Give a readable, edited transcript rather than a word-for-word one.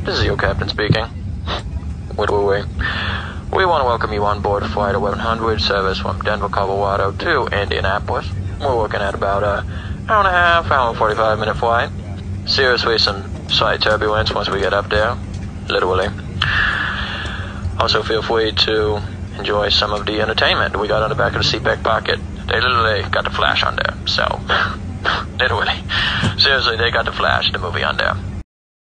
This is your captain speaking. Witowy. We want to welcome you on board Flight 1100 service from Denver, Colorado to Indianapolis. We're looking at about an hour and a half, hour and 45-minute flight. Seriously, some slight turbulence once we get up there. Literally. Also, feel free to enjoy some of the entertainment we got on the back of the seatback pocket. They literally got the Flash on there, so... literally. Seriously, they got the Flash, the movie on there.